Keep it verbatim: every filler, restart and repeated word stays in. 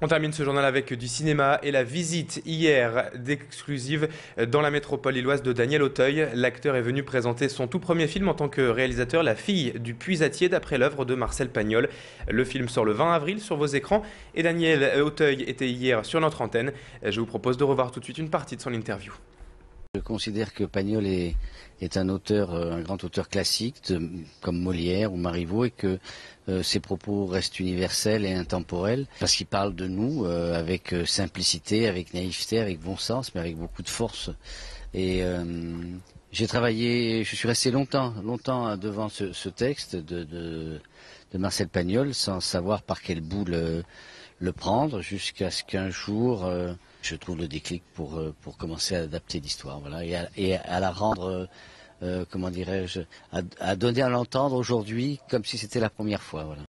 On termine ce journal avec du cinéma et la visite hier d'exclusive dans la métropole lilloise de Daniel Auteuil. L'acteur est venu présenter son tout premier film en tant que réalisateur, La fille du puisatier, d'après l'œuvre de Marcel Pagnol. Le film sort le vingt avril sur vos écrans et Daniel Auteuil était hier sur notre antenne. Je vous propose de revoir tout de suite une partie de son interview. Je considère que Pagnol est, est un auteur, un grand auteur classique, de, comme Molière ou Marivaux, et que euh, ses propos restent universels et intemporels, parce qu'il parle de nous euh, avec simplicité, avec naïveté, avec bon sens, mais avec beaucoup de force. Et euh, j'ai travaillé, je suis resté longtemps, longtemps devant ce, ce texte de, de, de Marcel Pagnol, sans savoir par quel bout le, le prendre, jusqu'à ce qu'un jour euh, je trouve le déclic pour, pour commencer à adapter l'histoire, voilà, et à, et à la rendre, euh, comment dirais-je, à, à donner à l'entendre aujourd'hui comme si c'était la première fois, voilà.